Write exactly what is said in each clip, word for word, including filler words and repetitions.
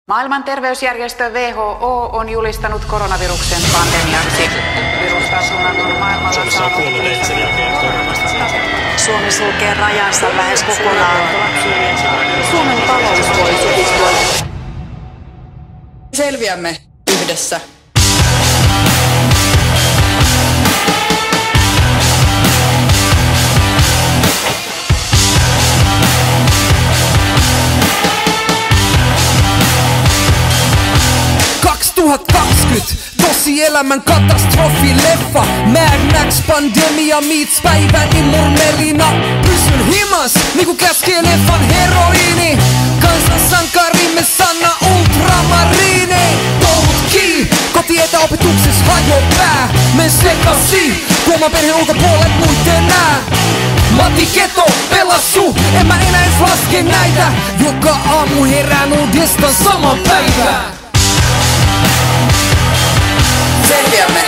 Maailman terveysjärjestö W H O on julistanut koronaviruksen pandemiaksi. Virustartunnan on maailmalla saanut... Suomi sulkee rajansa lähes kokonaan. Suomen talous voi supistua. Selviämme yhdessä. kaksituhattakaksikymmentä tosielämän katastrofileffa. Mad Max pandemia meets päiväni murmelina. Pysyn himas niinku käskee leffan heroiini. Kansansankarimme Sanna Ultramariini. Touhut kiinni, kotietäopetuksessa hajo pää. Men sekasi, kuoman perheen ulkopuolet muitten nää. Matti Keto, pelassu, en mä enää edes laske näitä. Joka aamu herään uudestaan sama päivä. Selviämme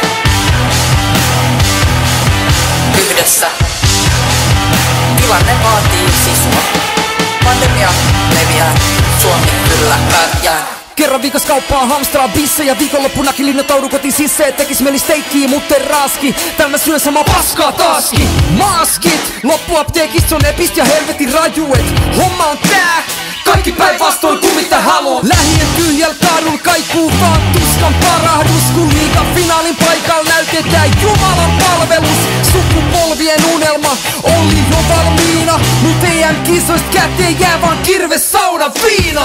yhdessä. Tilanne vaatii sisua. Pandemia leviää, Suomi kyllä pärjää. Kerran viikossa kauppaa hamstraa bissejä. Viikonloppunakin linnoitaudu kotiin sisään. Tekis mieli steikkiä, mut en raski. Täällä mä syön samaa paskaa taaskin. Maskit, loppuapteekista on epist ja helvetin rajuet. Homma on tää, kaikki päinvastoin kuin mitä haluan. Lähien tyhjäl kaadul kaikuu vaan tuskan parahdus. Kun liigan finaalin paikalla näytetään Jumalan palvelus. Sukupolvien unelma oli jo valmiina. Nyt E M-kisoist käteen jää vaan kirve saunan viina.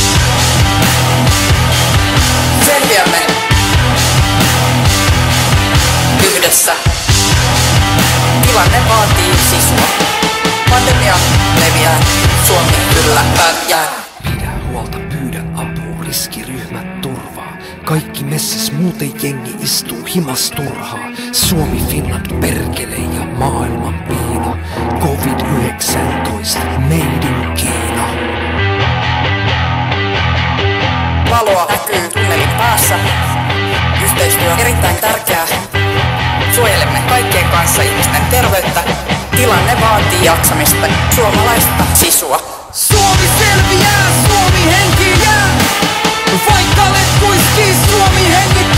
Selviämme yhdessä. Tilanne vaatii sisua. Pandemia leviää, Suomi kyllä pärjää. Pidä huolta, pyydä apua, riskiryhmät turvaa. Kaikki messis, muuten jengi istuu himas turhaa. Suomi, Finland, perkele ja maailman piina. covid yhdeksäntoista, made in Kiina. Valoa näkyy tunnelin päässä. Yhteistyö on erittäin tärkeää. Suojelemme kaikkien kanssa ihmisten terveyttä. Tilanne vaatii jaksamista, suomalaista sisua. Suomi selviää, Suomi henki jää. Vaikka let kuiskii, Suomi hengittää.